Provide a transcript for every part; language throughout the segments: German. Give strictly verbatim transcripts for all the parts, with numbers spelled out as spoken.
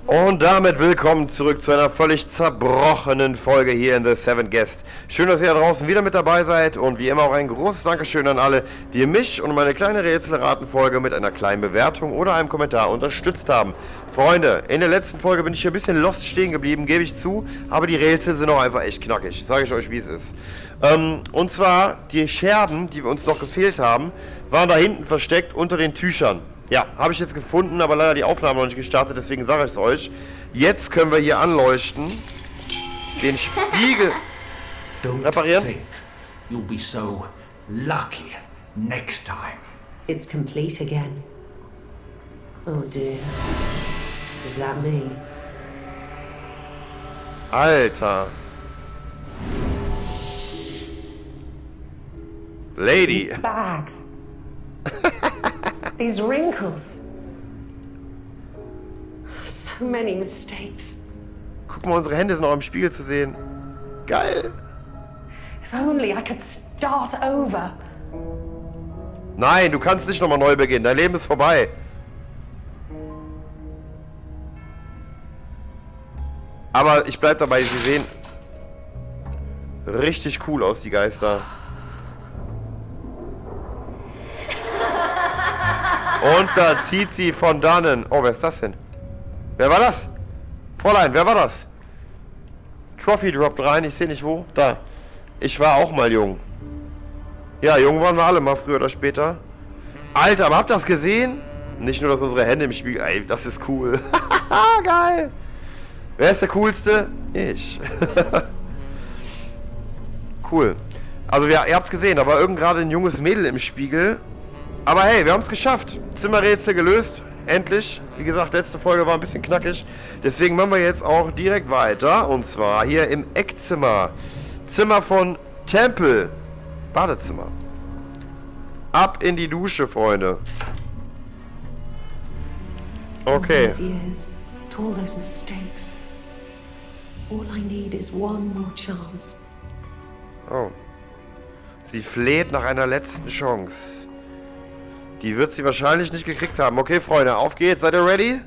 Und damit willkommen zurück zu einer völlig zerbrochenen Folge hier in The Seven Guest. Schön, dass ihr da draußen wieder mit dabei seid und wie immer auch ein großes Dankeschön an alle, die mich und meine kleine Rätselraten-Folge mit einer kleinen Bewertung oder einem Kommentar unterstützt haben. Freunde, in der letzten Folge bin ich hier ein bisschen lost stehen geblieben, gebe ich zu, aber die Rätsel sind auch einfach echt knackig, sage ich euch, wie es ist. Ähm, und zwar, die Scherben, die uns noch gefehlt haben, waren da hinten versteckt unter den Tüchern. Ja, habe ich jetzt gefunden, aber leider die Aufnahme noch nicht gestartet, deswegen sage ich es euch. Jetzt können wir hier anleuchten, den Spiegel reparieren. You'll be so lucky next time. It's complete again. Oh dear. Is that me? Alter. Lady. These bags. These wrinkles. So many mistakes. Guck mal, unsere Hände sind auch im Spiegel zu sehen. Geil. If only I could start over. Nein, du kannst nicht nochmal neu beginnen. Dein Leben ist vorbei. Aber ich bleib dabei, sie sehen richtig cool aus, die Geister. Und da zieht sie von dannen. Oh, wer ist das denn? Wer war das? Fräulein, wer war das? Trophy droppt rein, ich sehe nicht wo. Da. Ich war auch mal jung. Ja, jung waren wir alle mal, früher oder später. Alter, aber habt ihr das gesehen? Nicht nur, dass unsere Hände im Spiegel... Ey, das ist cool. Geil. Wer ist der Coolste? Ich. Cool. Also, wir, ihr habt es gesehen, da war irgend gerade ein junges Mädel im Spiegel. Aber hey, wir haben es geschafft. Zimmerrätsel gelöst. Endlich. Wie gesagt, letzte Folge war ein bisschen knackig. Deswegen machen wir jetzt auch direkt weiter. Und zwar hier im Eckzimmer. Zimmer von Temple. Badezimmer. Ab in die Dusche, Freunde. Okay. All those mistakes. All I need is one more chance. Oh. Sie fleht nach einer letzten Chance. Die wird sie wahrscheinlich nicht gekriegt haben. Okay, Freunde, auf geht's. Seid ihr ready?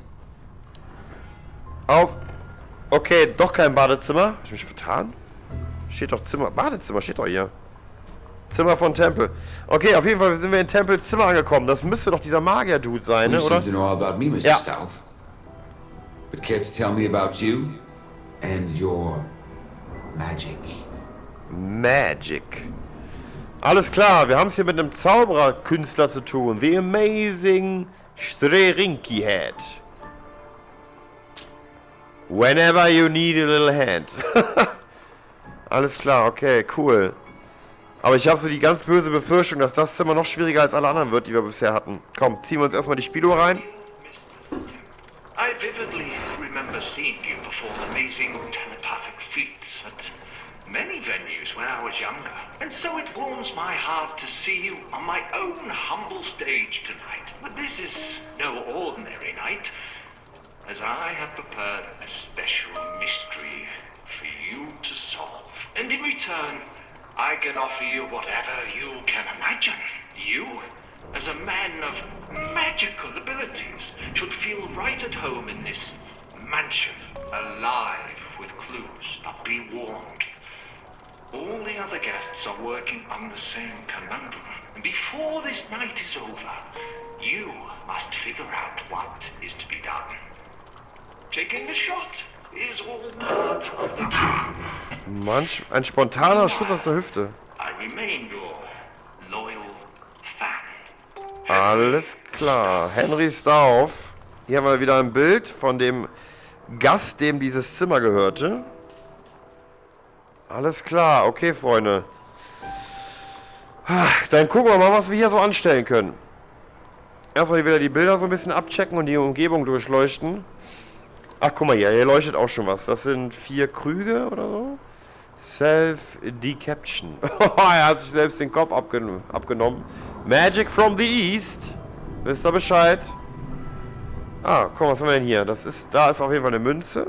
Auf. Okay, doch kein Badezimmer. Hab ich mich vertan? Steht doch Zimmer. Badezimmer steht doch hier. Zimmer von Temple. Okay, auf jeden Fall sind wir in Temples Zimmer angekommen. Das müsste doch dieser Magier-Dude sein, ne, oder? You seem to know all about me, Mister Ja. Stauf. But care to tell me about you and your magic? Magic. Alles klar, wir haben es hier mit einem Zaubererkünstler zu tun. The Amazing Strerinki Head. Whenever you need a little hand. Alles klar, okay, cool. Aber ich habe so die ganz böse Befürchtung, dass das Zimmer noch schwieriger als alle anderen wird, die wir bisher hatten. Komm, ziehen wir uns erstmal die Spieluhr rein. I vividly remember seeing you perform amazing telepathic feats at many venues when I was younger. And so it warms my heart to see you on my own humble stage tonight. But this is no ordinary night, as I have prepared a special mystery for you to solve. And in return, I can offer you whatever you can imagine. You, as a man of magical abilities, should feel right at home in this mansion, alive with clues. But be warned, all the other guests are working on the same conundrum. And before this night is over, you must figure out what is to be done. Taking a shot is all part of the game. Manch ein spontaner Schuss aus der Hüfte. I remain your loyal fan. Alles klar. Henry Stauf. Hier haben wir wieder ein Bild von dem Gast, dem dieses Zimmer gehörte. Alles klar. Okay, Freunde. Dann gucken wir mal, was wir hier so anstellen können. Erstmal wieder die Bilder so ein bisschen abchecken und die Umgebung durchleuchten. Ach, guck mal hier. Hier leuchtet auch schon was. Das sind vier Krüge oder so. Self-Deception. Er hat sich selbst den Kopf abgen abgenommen. Magic from the East. Wisst ihr Bescheid? Ah, guck mal, was haben wir denn hier? Das ist, da ist auf jeden Fall eine Münze.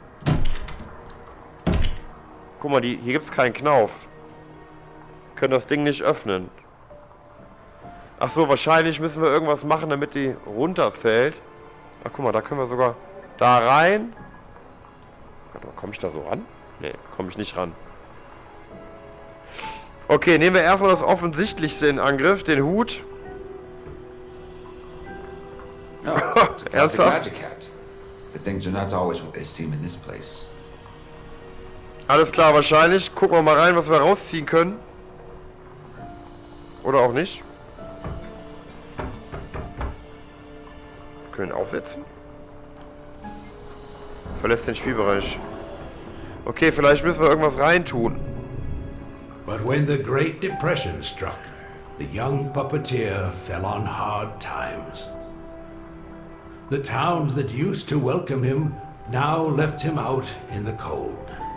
Guck mal, die, hier gibt es keinen Knauf. Können das Ding nicht öffnen. Ach so, wahrscheinlich müssen wir irgendwas machen, damit die runterfällt. Ach, guck mal, da können wir sogar... Da rein. Warte mal, komme ich da so ran? Ne, komme ich nicht ran. Okay, nehmen wir erstmal das Offensichtlichste in Angriff, den Hut. No, it's a classic Ernsthaft? magic hat. But things are not always what they seem in this place. Alles klar, wahrscheinlich. Gucken wir mal rein, was wir rausziehen können. Oder auch nicht. Können aufsetzen. Verlässt den Spielbereich. Okay, vielleicht müssen wir irgendwas reintun. But when the Great Depression struck, the young puppeteer fell on hard times. The towns that used to welcome him now left him out in the cold.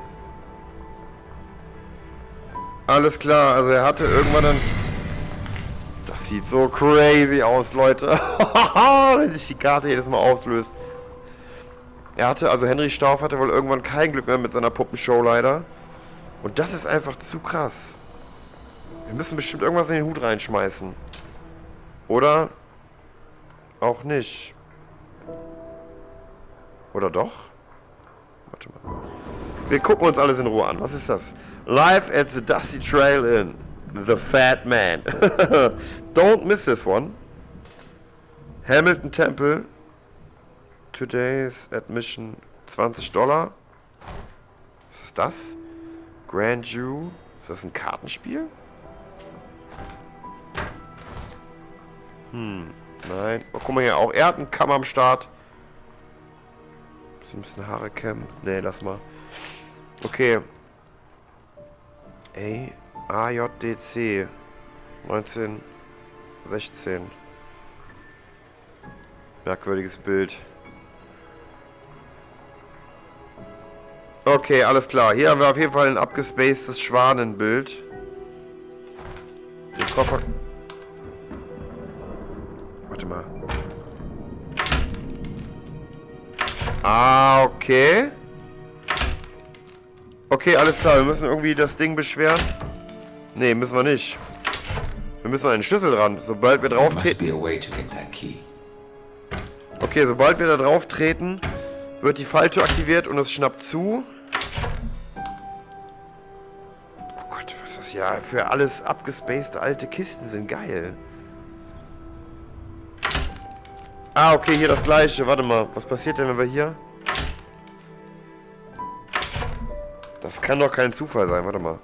Alles klar, also er hatte irgendwann dann... Das sieht so crazy aus, Leute. Wenn sich die Karte jedes Mal auslöst. Er hatte, also Henry Stauf hatte wohl irgendwann kein Glück mehr mit seiner Puppenshow leider. Und das ist einfach zu krass. Wir müssen bestimmt irgendwas in den Hut reinschmeißen. Oder auch nicht. Oder doch? Warte mal. Wir gucken uns alles in Ruhe an. Was ist das? Live at the Dusty Trail Inn. The Fat Man. Don't miss this one. Hamilton Temple. Today's Admission zwanzig Dollar. Was ist das? Grand Jew. Ist das ein Kartenspiel? Hm, nein. Oh, guck mal hier auch. Er hat einen Kamm am Start. So ein bisschen Haare kämmen. Nee, lass mal. Okay. A. A J D C. neunzehnhundertsechzehn. Merkwürdiges Bild. Okay, alles klar. Hier haben wir auf jeden Fall ein abgespacedes Schwanenbild. Den Koffer... Warte mal. Ah, okay. Okay, alles klar. Wir müssen irgendwie das Ding beschweren. Nee, müssen wir nicht. Wir müssen an den Schlüssel ran. Sobald wir drauf treten... Okay, sobald wir da drauf treten, wird die Falltür aktiviert und es schnappt zu. Oh Gott, was das ja für alles abgespacede alte Kisten sind. Geil. Ah, okay, hier das gleiche. Warte mal, was passiert denn, wenn wir hier... Das kann doch kein Zufall sein, warte mal.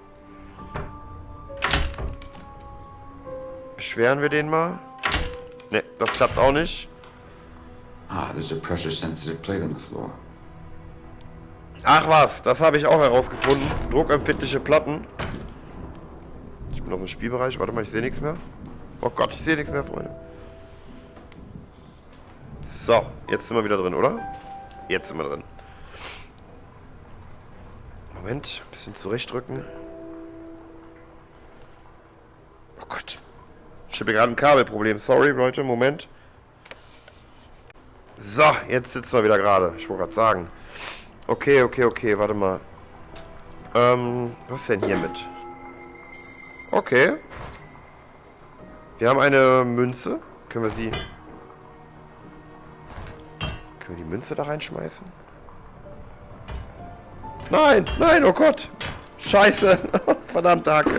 Beschweren wir den mal? Ne, das klappt auch nicht. Ah, there's a pressure-sensitive plate on the floor. Ach was, das habe ich auch herausgefunden. Druckempfindliche Platten. Ich bin noch im Spielbereich. Warte mal, ich sehe nichts mehr. Oh Gott, ich sehe nichts mehr, Freunde. So, jetzt sind wir wieder drin, oder? Jetzt sind wir drin. Moment, ein bisschen zurechtdrücken. Oh Gott. Ich habe gerade ein Kabelproblem. Sorry, Leute, Moment. So, jetzt sitzen wir wieder gerade. Ich wollte gerade sagen. Okay, okay, okay, warte mal. Ähm, was denn hier mit? Okay. Wir haben eine Münze. Können wir sie... Können wir die Münze da reinschmeißen? Nein, nein, oh Gott. Scheiße. Verdammt, Hacke.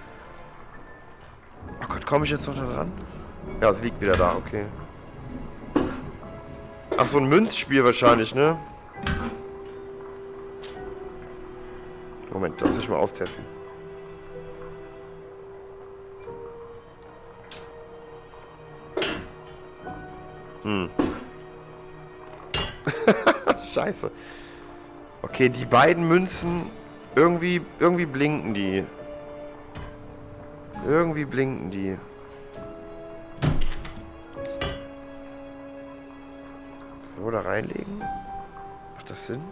Oh Gott, komme ich jetzt noch da dran? Ja, es liegt wieder da, okay. Ach, so ein Münzspiel wahrscheinlich, ne? Moment, das will ich mal austesten. Hm. Scheiße. Okay, die beiden Münzen, irgendwie, irgendwie blinken die. Irgendwie blinken die. So, da reinlegen. Macht das Sinn?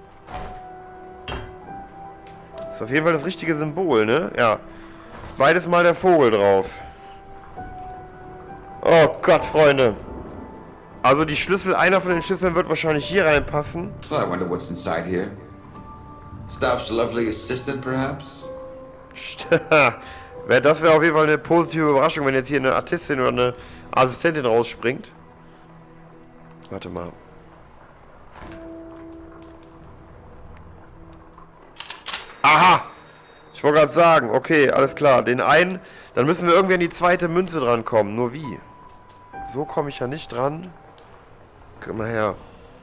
Das ist auf jeden Fall das richtige Symbol, ne? Ja. Ist beides mal der Vogel drauf. Oh Gott, Freunde. Also die Schlüssel, einer von den Schlüsseln wird wahrscheinlich hier reinpassen. Oh, I wonder what's inside here. Staff's lovely assistant, perhaps? Das wäre auf jeden Fall eine positive Überraschung, wenn jetzt hier eine Artistin oder eine Assistentin rausspringt. Warte mal. Aha! Ich wollte gerade sagen, okay, alles klar. Den einen, dann müssen wir irgendwie an die zweite Münze dran kommen. Nur wie? So komme ich ja nicht dran. Komm mal her.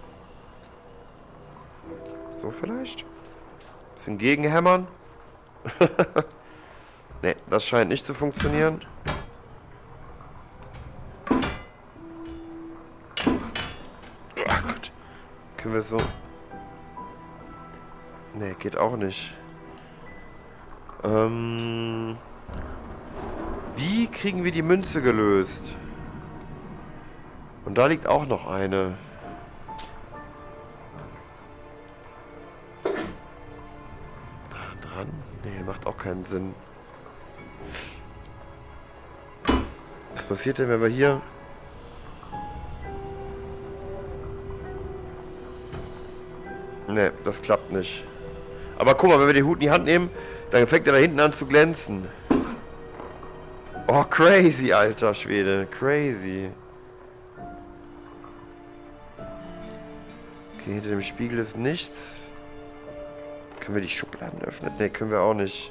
So vielleicht? Bisschen gegenhämmern. Ne, das scheint nicht zu funktionieren. Ach Gott. Können wir so... Ne, geht auch nicht. Ähm... Wie kriegen wir die Münze gelöst? Und da liegt auch noch eine. Da dran? Ne, macht auch keinen Sinn. Was passiert denn, wenn wir hier... Ne, das klappt nicht. Aber guck mal, wenn wir den Hut in die Hand nehmen, dann fängt er da hinten an zu glänzen. Oh, crazy, alter Schwede. Crazy. Okay, hinter dem Spiegel ist nichts. Können wir die Schubladen öffnen? Ne, können wir auch nicht.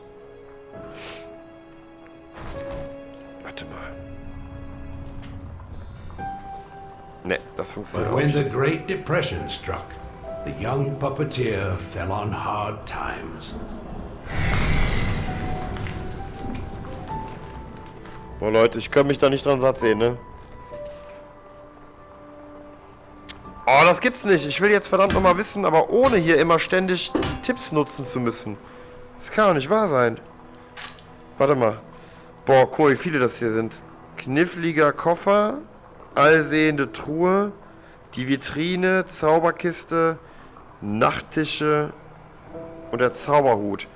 Warte mal. Ne, das funktioniert But auch when nicht. the Great Depression struck, the young puppeteer fell on hard times. Boah, Leute, ich kann mich da nicht dran satt sehen, ne? Oh, das gibt's nicht. Ich will jetzt verdammt nochmal wissen, aber ohne hier immer ständig die Tipps nutzen zu müssen. Das kann doch nicht wahr sein. Warte mal. Boah, guck mal, wie viele das hier sind. Kniffliger Koffer, allsehende Truhe, die Vitrine, Zauberkiste, Nachttische und der Zauberhut.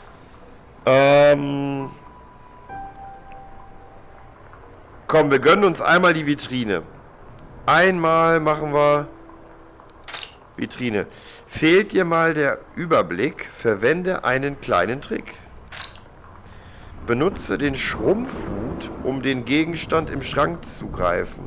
Ähm... Komm, wir gönnen uns einmal die Vitrine. Einmal machen wir Vitrine. Fehlt dir mal der Überblick? Verwende einen kleinen Trick. Benutze den Schrumpfhut, um den Gegenstand im Schrank zu greifen.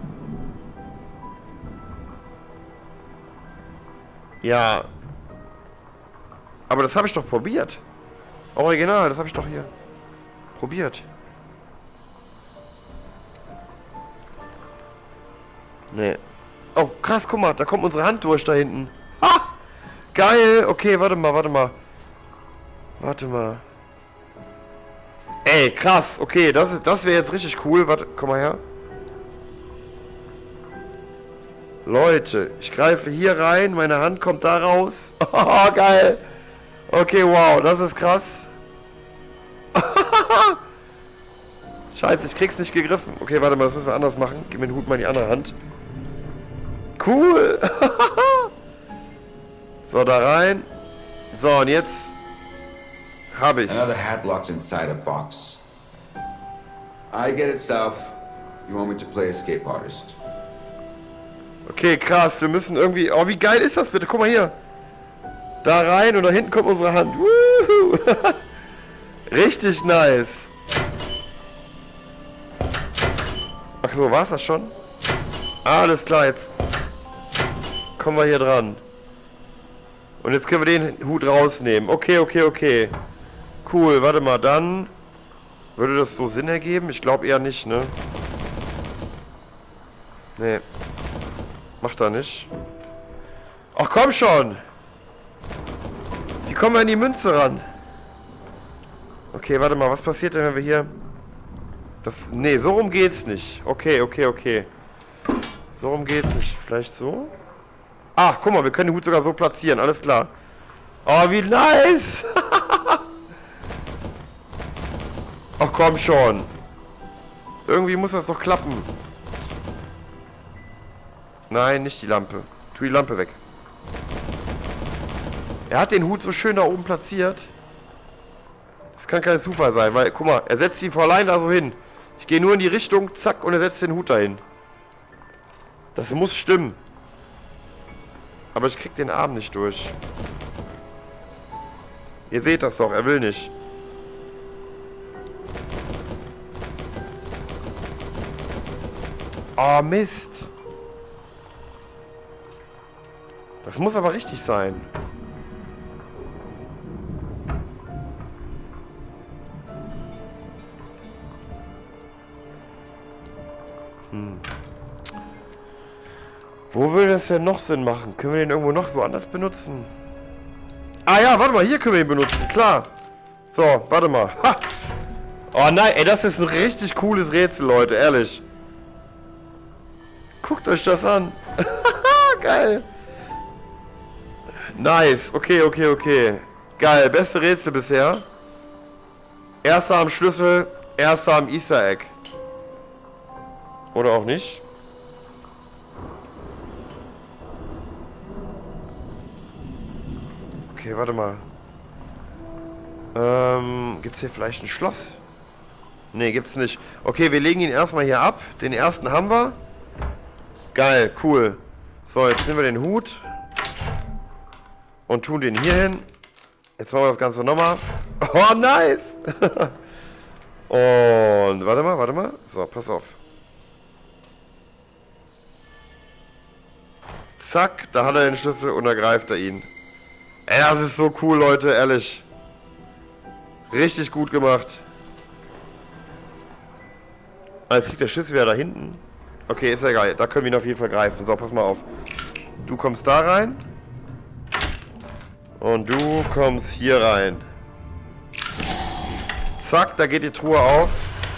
Ja. Aber das habe ich doch probiert. Original, das habe ich doch hier probiert. Nee. Oh, krass, guck mal, da kommt unsere Hand durch da hinten. Ha! Geil! Okay, warte mal, warte mal. Warte mal. Ey, krass, okay, das ist, das wäre jetzt richtig cool. Warte, komm mal her. Leute, ich greife hier rein, meine Hand kommt da raus. Oh, geil! Okay, wow, das ist krass. Scheiße, ich krieg's nicht gegriffen. Okay, warte mal, das müssen wir anders machen. Gib mir den Hut mal in die andere Hand. Cool! So, da rein. So, und jetzt habe ich. Another hat locked inside a box. I get it, stuff. You want me to play escape artist? Okay, krass. Wir müssen irgendwie... Oh, wie geil ist das bitte? Guck mal hier. Da rein und da hinten kommt unsere Hand. Woohoo. Richtig nice. Ach so, war's das schon? Alles klar, jetzt kommen wir hier dran. Und jetzt können wir den Hut rausnehmen. Okay, okay, okay. Cool, warte mal, dann... Würde das so Sinn ergeben? Ich glaube eher nicht, ne? Nee. Macht er nicht. Ach komm schon! Wie kommen wir an die Münze ran? Okay, warte mal, was passiert denn, wenn wir hier... Das... Nee, so rum geht's nicht. Okay, okay, okay. So rum geht's nicht. Vielleicht so? Ach, guck mal, wir können den Hut sogar so platzieren. Alles klar. Oh, wie nice! Ach komm schon. Irgendwie muss das doch klappen. Nein, nicht die Lampe. Tu die Lampe weg. Er hat den Hut so schön da oben platziert. Das kann kein Zufall sein, weil, guck mal, er setzt ihn vor allein da so hin. Ich gehe nur in die Richtung, zack, und er setzt den Hut dahin. Das muss stimmen. Aber ich krieg den Arm nicht durch. Ihr seht das doch, er will nicht. Oh, Mist. Das muss aber richtig sein. Hm. Wo würde das denn noch Sinn machen? Können wir den irgendwo noch woanders benutzen? Ah ja, warte mal, hier können wir ihn benutzen, klar. So, warte mal. Ha! Oh nein, ey, das ist ein richtig cooles Rätsel, Leute, ehrlich. Guckt euch das an. Geil. Nice, okay, okay, okay. Geil, beste Rätsel bisher. Erster am Schlüssel, erster am Easter Egg. Oder auch nicht. Okay, warte mal. Ähm, gibt's hier vielleicht ein Schloss? Ne, gibt's nicht. Okay, wir legen ihn erstmal hier ab. Den ersten haben wir. Geil, cool. So, jetzt nehmen wir den Hut. Und tun den hier hin. Jetzt machen wir das Ganze nochmal. Oh, nice! Und, warte mal, warte mal. So, pass auf. Zack, da hat er den Schlüssel und da greift er ihn. Ey, das ist so cool, Leute, ehrlich. Richtig gut gemacht. Ah, jetzt liegt der Schlüssel wieder da hinten. Okay, ist ja egal. Da können wir ihn auf jeden Fall greifen. So, pass mal auf. Du kommst da rein. Und du kommst hier rein. Zack, da geht die Truhe auf.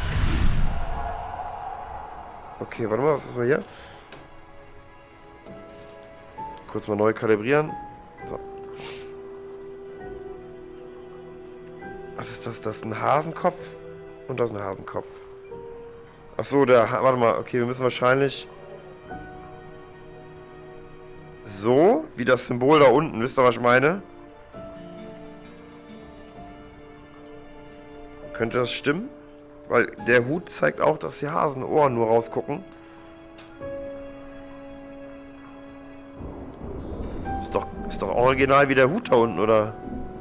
Okay, warte mal, was ist mal hier? Kurz mal neu kalibrieren. So. Was ist das? Das ist ein Hasenkopf und das ist ein Hasenkopf. Achso, der... Warte mal, okay, wir müssen wahrscheinlich... So, wie das Symbol da unten. Wisst ihr, was ich meine? Könnte das stimmen? Weil der Hut zeigt auch, dass die Hasenohren nur rausgucken. Ist doch, ist doch original wie der Hut da unten, oder?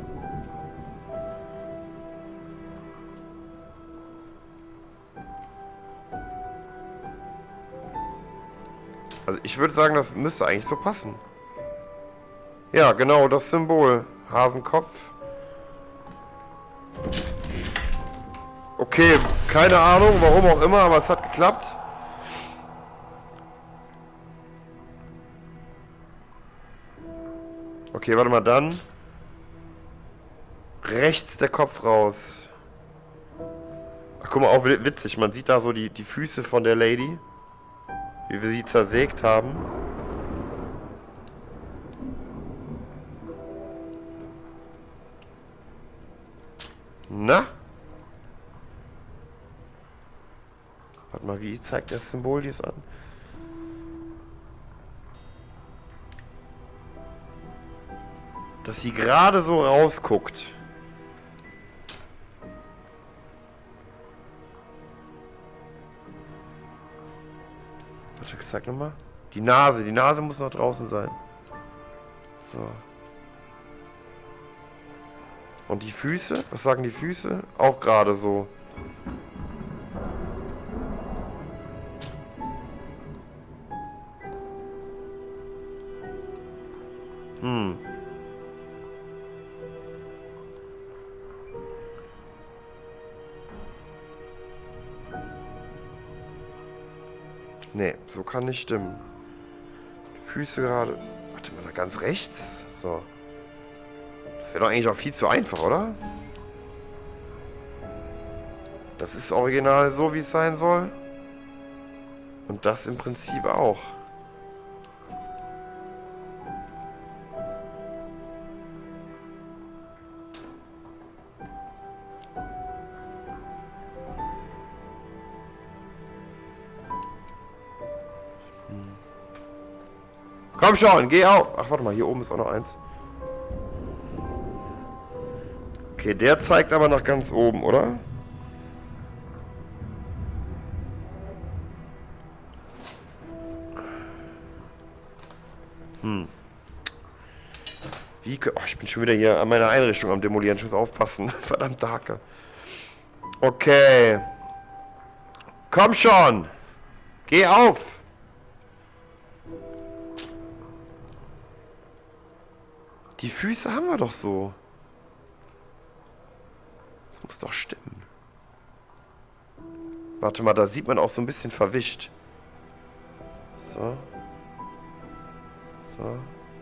Also ich würde sagen, das müsste eigentlich so passen. Ja, genau, das Symbol. Hasenkopf. Okay, keine Ahnung, warum auch immer, aber es hat geklappt. Okay, warte mal, dann. Rechts der Kopf raus. Ach, guck mal, auch witzig, man sieht da so die, die Füße von der Lady. Wie wir sie zersägt haben. Na? Warte mal, wie zeigt das Symbol dies an? Dass sie gerade so rausguckt. Warte, zeig nochmal. Die Nase, die Nase muss noch draußen sein. So. Und die Füße? Was sagen die Füße? Auch gerade so. Hm. Nee, so kann nicht stimmen. Die Füße gerade. Warte mal, da ganz rechts. So. Das wäre doch eigentlich auch viel zu einfach, oder? Das ist original so, wie es sein soll. Und das im Prinzip auch. Komm schon, geh auf. Ach, warte mal, hier oben ist auch noch eins. Okay, der zeigt aber nach ganz oben, oder? Hm. Wie... Oh, ich bin schon wieder hier an meiner Einrichtung am Demolieren. Ich muss aufpassen. Verdammt Hacke. Okay. Komm schon. Geh auf. Die Füße haben wir doch so. Das muss doch stimmen. Warte mal, da sieht man auch so ein bisschen verwischt. So. So.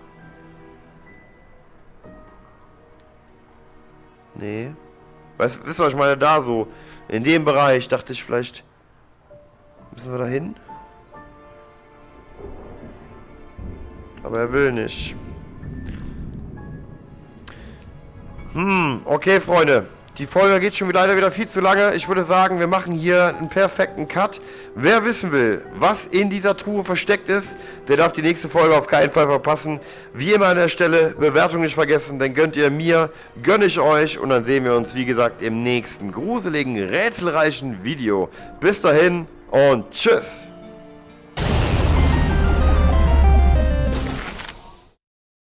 Nee. Weißt, wisst ihr, was ich meine? Da so. In dem Bereich dachte ich vielleicht... Müssen wir da hin? Aber er will nicht. Hm, okay, Freunde. Die Folge geht schon leider wieder viel zu lange. Ich würde sagen, wir machen hier einen perfekten Cut. Wer wissen will, was in dieser Truhe versteckt ist, der darf die nächste Folge auf keinen Fall verpassen. Wie immer an der Stelle, Bewertung nicht vergessen, dann gönnt ihr mir, gönne ich euch und dann sehen wir uns, wie gesagt, im nächsten gruseligen, rätselreichen Video. Bis dahin und tschüss!